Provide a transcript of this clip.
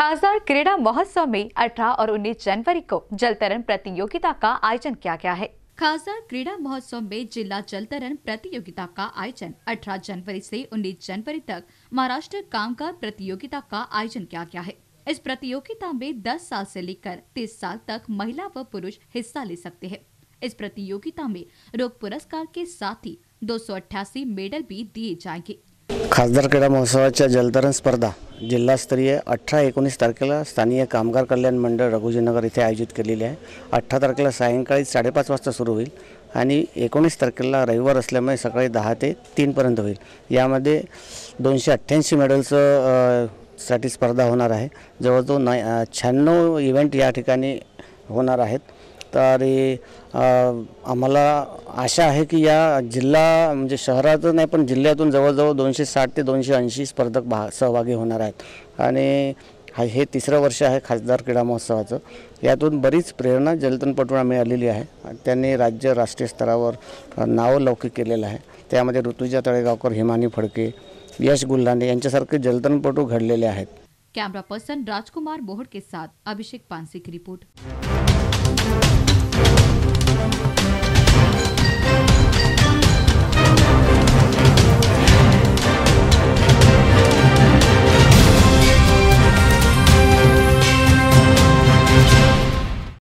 खासदार क्रीड़ा महोत्सव में 18 और 19 जनवरी को जलतरण प्रतियोगिता का आयोजन किया गया है। खासदार क्रीड़ा महोत्सव में जिला जलतरण प्रतियोगिता का आयोजन 18 जनवरी से 19 जनवरी तक महाराष्ट्र कामगार प्रतियोगिता का आयोजन किया गया है। इस प्रतियोगिता में 10 साल से लेकर 30 साल तक महिला व पुरुष हिस्सा ले सकते हैं। इस प्रतियोगिता में रोग पुरस्कार के साथ ही 288 मेडल भी दिए जाएंगे। खासदार क्रीडा महोत्सवाच्या जलतरण स्पर्धा जिल्हास्तरीय 18-19 तारखेला स्थानीय कामगार कल्याण मंडळ रघुजीनगर इथे आयोजित केलेली आहे। 18 तारखेला सायंकाळी 5:30 वाजता सुरू होईल आणि 19 तारखेला रविवार असल्यामुळे सकाळी 10 ते 3 पर्यंत होईल। यामध्ये 288 मेडल्स साठी स्पर्धा होणार आहे। जवळजवळ 96 इव्हेंट या ठिकाणी होणार आहेत। तर आम्हाला आशा आहे की या जिल्हा म्हणजे शहरातून नाही पण जिल्ह्यातून जवळजवळ 260 ते 280 स्पर्धक सहभागी होणार आहेत आणि हे तिसरं वर्ष आहे खासदार क्रीडा महोत्सवाचं। यातून बरीच प्रेरणा जलतरणपटूंना मिळालेली आहे। त्यांनी राज्य राष्ट्रीय स्तरावर नाव लौकिक केलेलं आहे। त्यामध्ये ऋतुजा तळेगावकर, हिमानी फडके, यश गुल्हाने यांच्यासारखे जलतरणपटू घडलेले आहेत। कैमरा पर्सन राजकुमार मोहड़ के साथ अभिषेक पानसी की रिपोर्ट।